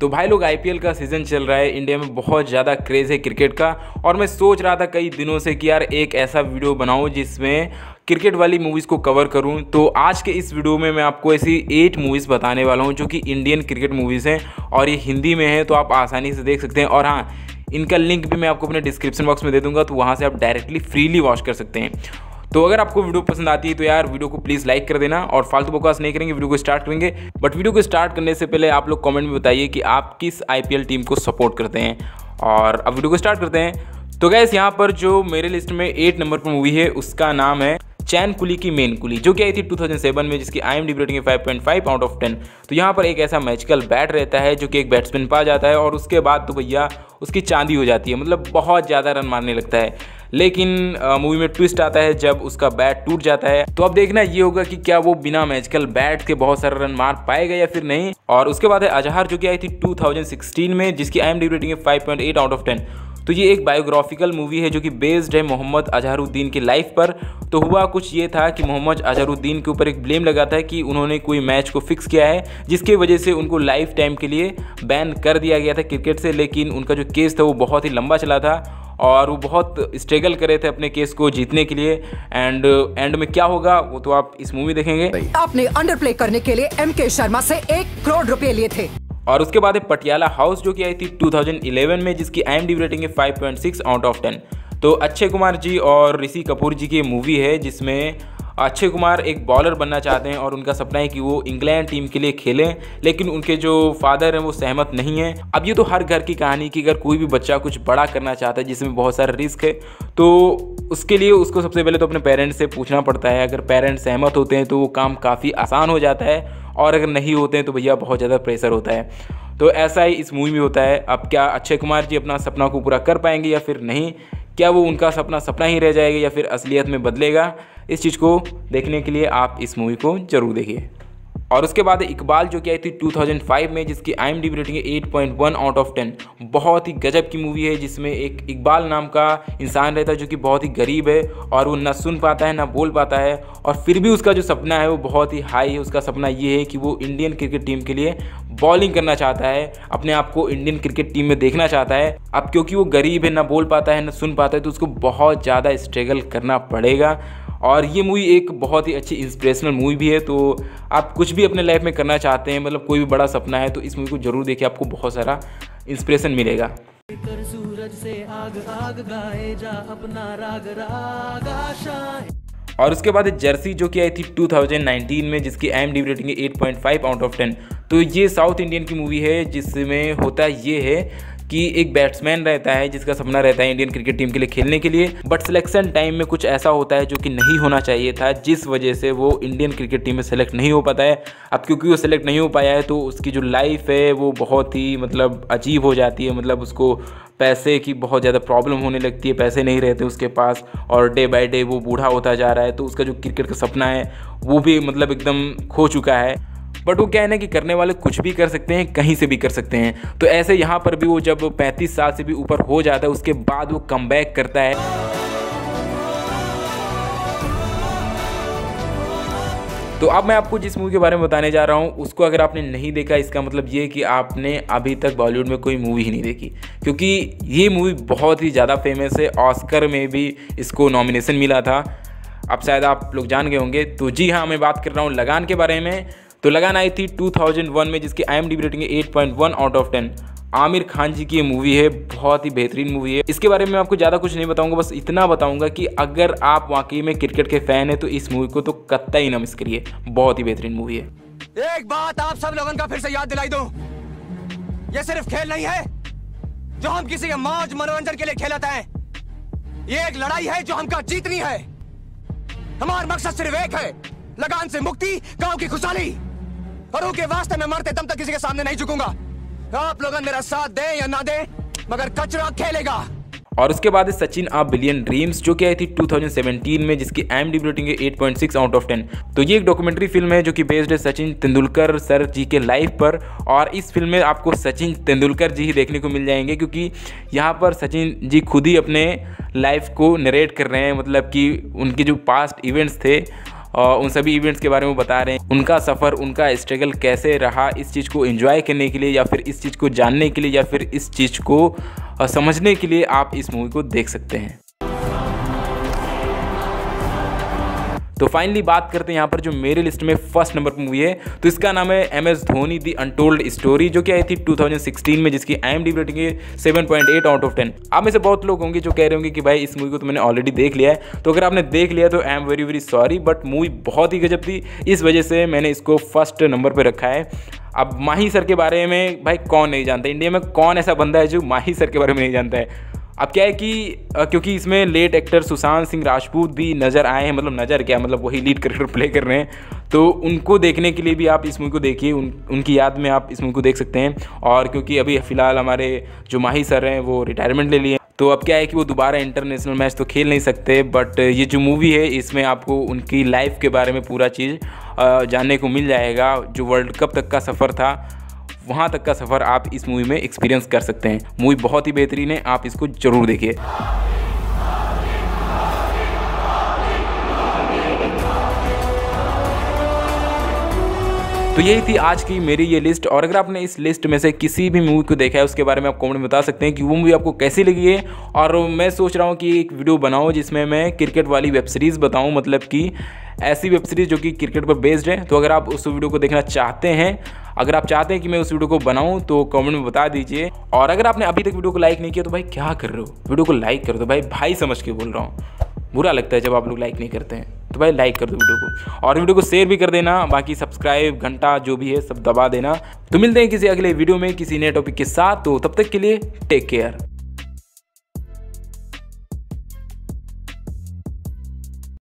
तो भाई लोग आईपीएल का सीज़न चल रहा है, इंडिया में बहुत ज़्यादा क्रेज़ है क्रिकेट का। और मैं सोच रहा था कई दिनों से कि यार एक ऐसा वीडियो बनाऊं जिसमें क्रिकेट वाली मूवीज़ को कवर करूं। तो आज के इस वीडियो में मैं आपको ऐसी 8 मूवीज़ बताने वाला हूं जो कि इंडियन क्रिकेट मूवीज़ हैं और ये हिंदी में है, तो आप आसानी से देख सकते हैं। और हाँ, इनका लिंक भी मैं आपको अपने डिस्क्रिप्शन बॉक्स में दे दूँगा, तो वहाँ से आप डायरेक्टली फ्रीली वॉच कर सकते हैं। तो अगर आपको वीडियो पसंद आती है तो यार वीडियो को प्लीज़ लाइक कर देना और फालतू बकवास नहीं करेंगे, वीडियो को स्टार्ट करेंगे। बट वीडियो को स्टार्ट करने से पहले आप लोग कमेंट में बताइए कि आप किस आईपीएल टीम को सपोर्ट करते हैं। और अब वीडियो को स्टार्ट करते हैं। तो गैस यहाँ पर जो मेरे लिस्ट में 8 नंबर पर मूवी है उसका नाम है चैन कुली की मेन कुली, जो कि आई थी 2007 में, जिसकी IMDb रेटिंग है 5.5 आउट ऑफ 10। तो यहाँ पर एक ऐसा मैजिकल बैट रहता है जो कि एक बैट्समैन पा जाता है और उसके बाद तो भैया उसकी चांदी हो जाती है, मतलब बहुत ज़्यादा रन मारने लगता है। लेकिन मूवी में ट्विस्ट आता है जब उसका बैट टूट जाता है। तो अब देखना ये होगा कि क्या वो बिना मैजिकल बैट के बहुत सारे रन मार पाएगा या फिर नहीं। और उसके बाद है अजहर, जो कि आई थी 2016 में, जिसकी IMDb रेटिंग है 5.8 आउट ऑफ 10। तो ये एक बायोग्राफिकल मूवी है जो कि बेस्ड है मोहम्मद अजहरुद्दीन की लाइफ पर। तो हुआ कुछ ये था कि मोहम्मद अजहरुद्दीन के ऊपर एक ब्लेम लगा था कि उन्होंने कोई मैच को फिक्स किया है जिसकी वजह से उनको लाइफ टाइम के लिए बैन कर दिया गया था क्रिकेट से। लेकिन उनका जो केस था वो बहुत ही लंबा चला था और वो बहुत स्ट्रगल कर रहे थे अपने केस को जीतने के लिए। एंड में क्या होगा वो तो आप इस मूवी देखेंगे। आपने अंडर प्ले करने के लिए MK शर्मा से 1 करोड़ रुपए लिए थे। और उसके बाद है पटियाला हाउस, जो कि आई थी 2011 में, जिसकी IMDb रेटिंग है 5.6 आउट ऑफ 10। तो अक्षय कुमार जी और ऋषि कपूर जी की मूवी है जिसमें अक्षय कुमार एक बॉलर बनना चाहते हैं और उनका सपना है कि वो इंग्लैंड टीम के लिए खेलें, लेकिन उनके जो फादर हैं वो सहमत नहीं हैं। अब ये तो हर घर की कहानी कि अगर कोई भी बच्चा कुछ बड़ा करना चाहता है जिसमें बहुत सारा रिस्क है, तो उसके लिए उसको सबसे पहले तो अपने पेरेंट्स से पूछना पड़ता है। अगर पेरेंट्स सहमत होते हैं तो वो काम काफ़ी आसान हो जाता है, और अगर नहीं होते हैं तो भैया बहुत ज़्यादा प्रेशर होता है। तो ऐसा ही इस मूवी में होता है। अब क्या अक्षय कुमार जी अपना सपना को पूरा कर पाएंगे या फिर नहीं? क्या वो उनका सपना सपना ही रह जाएगा या फिर असलियत में बदलेगा? इस चीज़ को देखने के लिए आप इस मूवी को ज़रूर देखिए। और उसके बाद इकबाल, जो कि आई थी 2005 में, जिसकी IMDb रेटिंग है 8.1 आउट ऑफ 10। बहुत ही गजब की मूवी है जिसमें एक इकबाल नाम का इंसान रहता है जो कि बहुत ही गरीब है और वो ना सुन पाता है ना बोल पाता है, और फिर भी उसका जो सपना है वो बहुत ही हाई है। उसका सपना ये है कि वो इंडियन क्रिकेट टीम के लिए बॉलिंग करना चाहता है, अपने आप को इंडियन क्रिकेट टीम में देखना चाहता है। अब क्योंकि वो गरीब है, ना बोल पाता है ना सुन पाता है, तो उसको बहुत ज़्यादा स्ट्रगल करना पड़ेगा। और ये मूवी एक बहुत ही अच्छी इंस्पिरेशनल मूवी भी है। तो आप कुछ भी अपने लाइफ में करना चाहते हैं, मतलब कोई भी बड़ा सपना है, तो इस मूवी को जरूर देखिए, आपको बहुत सारा इंस्पिरेशन मिलेगा। सूरज से आग आग गाए जा अपना राग राग आशाएं। और उसके बाद जर्सी, जो कि आई थी 2019 में, जिसकी IMDb रेटिंग है 8.5 आउट ऑफ 10। तो ये साउथ इंडियन की मूवी है जिसमें होता ये है कि एक बैट्समैन रहता है जिसका सपना रहता है इंडियन क्रिकेट टीम के लिए खेलने के लिए, बट सिलेक्शन टाइम में कुछ ऐसा होता है जो कि नहीं होना चाहिए था, जिस वजह से वो इंडियन क्रिकेट टीम में सेलेक्ट नहीं हो पाता है। अब क्योंकि वो सेलेक्ट नहीं हो पाया है तो उसकी जो लाइफ है वो बहुत ही मतलब अजीब हो जाती है। मतलब उसको पैसे की बहुत ज़्यादा प्रॉब्लम होने लगती है, पैसे नहीं रहते उसके पास, और डे बाय डे वो बूढ़ा होता जा रहा है। तो उसका जो क्रिकेट का सपना है वो भी मतलब एकदम खो चुका है। बट वो क्या है ना कि करने वाले कुछ भी कर सकते हैं, कहीं से भी कर सकते हैं। तो ऐसे यहाँ पर भी वो जब 35 साल से भी ऊपर हो जाता है उसके बाद वो कमबैक करता है। तो अब मैं आपको जिस मूवी के बारे में बताने जा रहा हूँ उसको अगर आपने नहीं देखा, इसका मतलब ये कि आपने अभी तक बॉलीवुड में कोई मूवी ही नहीं देखी, क्योंकि ये मूवी बहुत ही ज़्यादा फेमस है। ऑस्कर में भी इसको नॉमिनेशन मिला था, अब शायद आप लोग जान गए होंगे। तो जी हाँ, मैं बात कर रहा हूँ लगान के बारे में। तो लगान आई थी 2001 में, जिसकी IMDb रेटिंग है 8.1 आउट ऑफ 10। आमिर खान जी की ये मूवी है, बहुत ही बेहतरीन मूवी है। इसके बारे में आपको ज़्यादा कुछ नहीं बताऊंगा, बस इतना बताऊंगा कि अगर आप वाकई में क्रिकेट के फैन हैं तो इस मूवी को तो कतई ना मिस करिए, बहुत ही बेहतरीन मूवी है। एक बात आप सब लोगों का फिर से याद दिलाई दूं, ये सिर्फ खेल नहीं है जो हम किसी के मौज मनोरंजन के लिए खेलते हैं, ये एक लड़ाई है जो हमका जीतनी है। हमारा मकसद सिर्फ एक है, लगान से मुक्ति, गांव की खुशहाली, और उनके वास्ते में मरते दम तक किसी के सामने नहीं झुकूंगा। आप लोग मेरा साथ दें या ना दें, मगर कचरा खेलेगा। और उसके बाद सचिन अ बिलियन ड्रीम्स, जो कि आई थी 2017 में, जिसकी IMDb रेटिंग है 8.6 आउट ऑफ 10। तो ये एक डॉक्यूमेंट्री फिल्म है जो कि बेस्ड है सचिन तेंदुलकर सर जी के लाइफ पर। और इस फिल्म में आपको सचिन तेंदुलकर जी ही देखने को मिल जाएंगे, क्योंकि यहाँ पर सचिन जी खुद ही अपने लाइफ को नरेट कर रहे हैं, मतलब कि उनके जो पास्ट इवेंट्स थे उन सभी इवेंट्स के बारे में बता रहे हैं, उनका सफ़र, उनका स्ट्रगल कैसे रहा इस चीज़ को एंजॉय करने के लिए या फिर इस चीज़ को जानने के लिए या फिर इस चीज़ को समझने के लिए आप इस मूवी को देख सकते हैं। तो फाइनली बात करते हैं यहाँ पर जो मेरे लिस्ट में फर्स्ट नंबर पर मूवी है, तो इसका नाम है MS Dhoni the untold story, जो कि आई थी 2016 में, जिसकी IMDb रेटिंग है 7.8 आउट ऑफ 10। आप में से बहुत लोग होंगे जो कह रहे होंगे कि भाई इस मूवी को तो मैंने ऑलरेडी देख लिया है। तो अगर आपने देख लिया तो I am very sorry, but movie बहुत ही गजब थी, इस वजह से मैंने इसको फर्स्ट नंबर पर रखा है। अब माही सर के बारे में भाई कौन नहीं जानता, इंडिया में कौन ऐसा बंदा है जो माही सर के बारे में नहीं जानता है। अब क्या है कि क्योंकि इसमें लेट एक्टर सुशांत सिंह राजपूत भी नज़र आए हैं, मतलब नज़र क्या, मतलब वही लीड कैरेक्टर प्ले कर रहे हैं, तो उनको देखने के लिए भी आप इस मूवी को देखिए, उनकी याद में आप इस मूवी को देख सकते हैं। और क्योंकि अभी फ़िलहाल हमारे जो माही सर हैं वो रिटायरमेंट ले लिए, तो अब क्या है कि वो दोबारा इंटरनेशनल मैच तो खेल नहीं सकते, बट ये जो मूवी है इसमें आपको उनकी लाइफ के बारे में पूरा चीज़ जानने को मिल जाएगा। जो वर्ल्ड कप तक का सफ़र था वहाँ तक का सफ़र आप इस मूवी में एक्सपीरियंस कर सकते हैं। मूवी बहुत ही बेहतरीन है, आप इसको ज़रूर देखिए। तो यही थी आज की मेरी ये लिस्ट, और अगर आपने इस लिस्ट में से किसी भी मूवी को देखा है उसके बारे में आप कमेंट में बता सकते हैं कि वो मूवी आपको कैसी लगी है। और मैं सोच रहा हूँ कि एक वीडियो बनाऊँ जिसमें मैं क्रिकेट वाली वेब सीरीज़ बताऊँ, मतलब कि ऐसी वेब सीरीज़ जो कि क्रिकेट पर बेस्ड है। तो अगर आप उस वीडियो को देखना चाहते हैं, अगर आप चाहते हैं कि मैं उस वीडियो को बनाऊं तो कमेंट में बता दीजिए। और अगर आपने अभी तक वीडियो को लाइक नहीं किया तो भाई क्या कर रहे हो, वीडियो को लाइक कर दो भाई समझ के बोल रहा हूँ, बुरा लगता है जब आप लोग लाइक नहीं करते हैं, तो भाई लाइक कर दो वीडियो को, और वीडियो को शेयर भी कर देना। बाकी सब्सक्राइब घंटा जो भी है सब दबा देना। तो मिलते हैं किसी अगले वीडियो में किसी नए टॉपिक के साथ, तो तब तक के लिए टेक केयर।